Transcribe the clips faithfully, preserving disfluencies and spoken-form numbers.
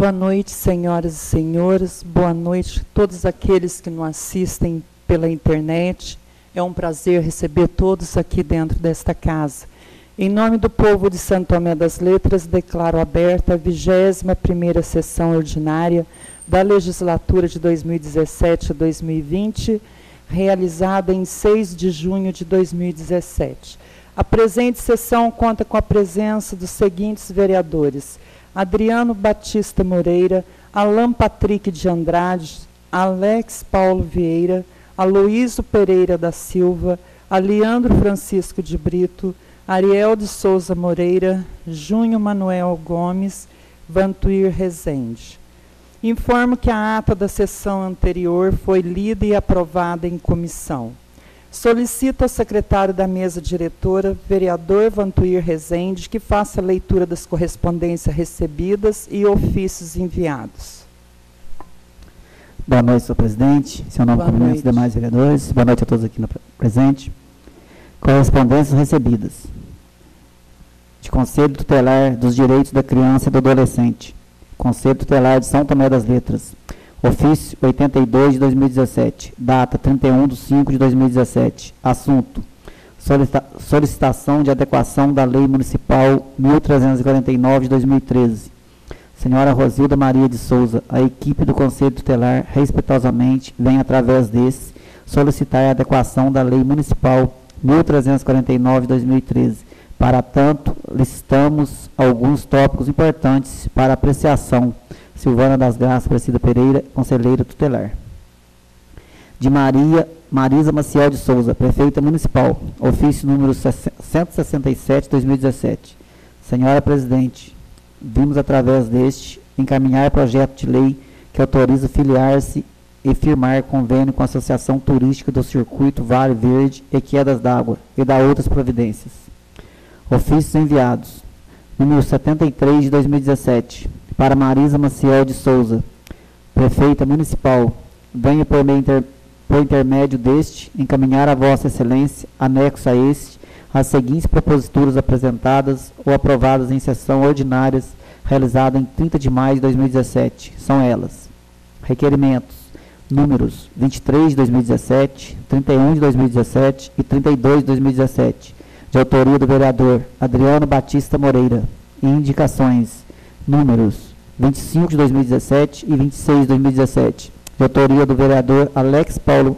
Boa noite, senhoras e senhores. Boa noite a todos aqueles que nos assistem pela internet. É um prazer receber todos aqui dentro desta casa. Em nome do povo de Santo Tomé das Letras, declaro aberta a vigésima primeira sessão ordinária da legislatura de dois mil e dezessete a dois mil e vinte, realizada em seis de junho de dois mil e dezessete. A presente sessão conta com a presença dos seguintes vereadores: Adriano Batista Moreira, Alan Patrick de Andrade, Alex Paulo Vieira, Aloísio Pereira da Silva, Aliandro Francisco de Brito, Ariel de Souza Moreira, Júnior Manuel Gomes, Vantuir Rezende. Informo que a ata da sessão anterior foi lida e aprovada em comissão. Solicito ao secretário da mesa diretora, vereador Vantuir Rezende, que faça a leitura das correspondências recebidas e ofícios enviados. Boa noite, senhor presidente, seu nome, cumprimento dos demais vereadores. Boa noite a todos aqui no presente. Correspondências recebidas. De Conselho Tutelar dos Direitos da Criança e do Adolescente. Conselho Tutelar de São Tomé das Letras. Ofício oitenta e dois de dois mil e dezessete, data trinta e um de cinco de dois mil e dezessete. Assunto: solicita solicitação de adequação da Lei Municipal mil trezentos e quarenta e nove de dois mil e treze. Senhora Rosilda Maria de Souza, a equipe do Conselho Tutelar, respeitosamente, vem através desse solicitar a adequação da Lei Municipal mil trezentos e quarenta e nove de dois mil e treze. Para tanto, listamos alguns tópicos importantes para apreciação. Silvana das Graças Aparecida Pereira, conselheira tutelar. De Maria Marisa Maciel de Souza, prefeita municipal, ofício número cento e sessenta e sete de dois mil e dezessete. Senhora presidente, vimos através deste encaminhar projeto de lei que autoriza filiar-se e firmar convênio com a Associação Turística do Circuito Vale Verde e Quedas d'Água e da outras providências. Ofícios enviados. Número setenta e três de dois mil e dezessete. Para Marisa Maciel de Souza, prefeita municipal, venho por, meio inter, por intermédio deste encaminhar a vossa excelência, anexo a este, as seguintes proposituras apresentadas ou aprovadas em sessão ordinárias realizada em trinta de maio de dois mil e dezessete. São elas: requerimentos números vinte e três de dois mil e dezessete, trinta e um de dois mil e dezessete e trinta e dois de dois mil e dezessete, de autoria do vereador Adriano Batista Moreira, e indicações números vinte e cinco de dois mil e dezessete e vinte e seis de dois mil e dezessete, de autoria do vereador Alex Paulo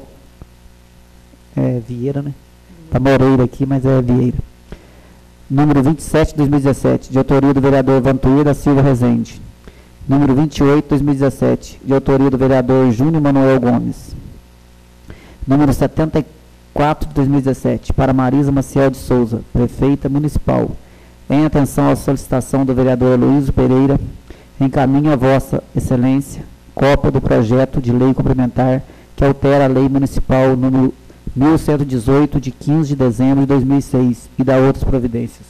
é, Vieira, né? Está Moreira aqui, mas é Vieira. Número vinte e sete de dois mil e dezessete, de autoria do vereador Vantuir da Silva Rezende. Número vinte e oito de dois mil e dezessete, de autoria do vereador Júnior Manuel Gomes. Número setenta e quatro de dois mil e dezessete, para Marisa Maciel de Souza, prefeita municipal. Em atenção à solicitação do vereador Aloísio Pereira, encaminho a vossa excelência cópia do projeto de lei complementar que altera a lei municipal número mil cento e dezoito, de quinze de dezembro de dois mil e seis, e da outras providências.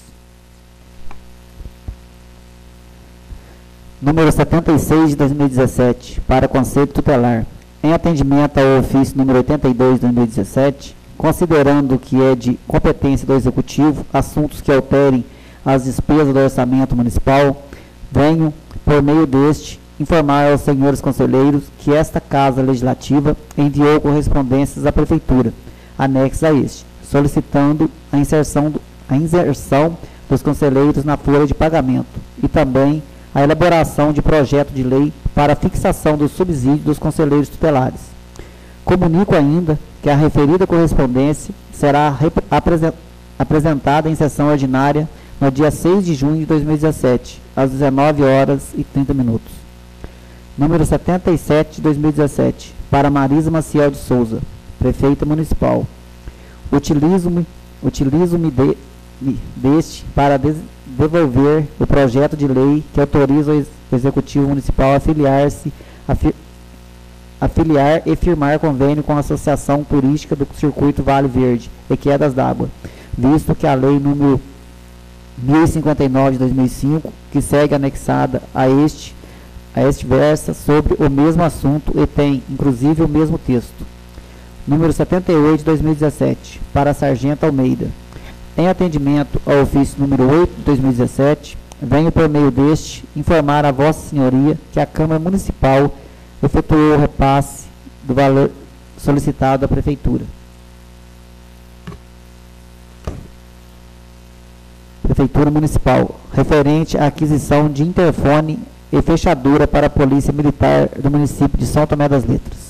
Número setenta e seis de dois mil e dezessete, para Conselho Tutelar. Em atendimento ao ofício número oitenta e dois de dois mil e dezessete, considerando que é de competência do Executivo assuntos que alterem as despesas do orçamento municipal, venho, por meio deste, informar aos senhores conselheiros que esta Casa Legislativa enviou correspondências à Prefeitura, anexas a este, solicitando a inserção, do, a inserção dos conselheiros na folha de pagamento e também a elaboração de projeto de lei para a fixação do subsídio dos conselheiros tutelares. Comunico ainda que a referida correspondência será apresentada em sessão ordinária no dia seis de junho de dois mil e dezessete, às dezenove horas e trinta minutos. Número setenta e sete de dois mil e dezessete, para Marisa Maciel de Souza, prefeita municipal. Utilizo-me utilizo-me de, deste para des, devolver o projeto de lei que autoriza o Executivo Municipal a filiar-se, a, fi, a filiar e firmar convênio com a Associação Turística do Circuito Vale Verde e Quedas d'Água, visto que a lei número mil e cinquenta e nove de dois mil e cinco, que segue anexada a este, a este versa sobre o mesmo assunto e tem, inclusive, o mesmo texto. Número setenta e oito de dois mil e dezessete, para Sargento Almeida. Em atendimento ao ofício número oito de dois mil e dezessete, venho por meio deste informar a Vossa Senhoria que a Câmara Municipal efetuou o repasse do valor solicitado à Prefeitura. Prefeitura Municipal, referente à aquisição de interfone e fechadura para a Polícia Militar do município de São Tomé das Letras.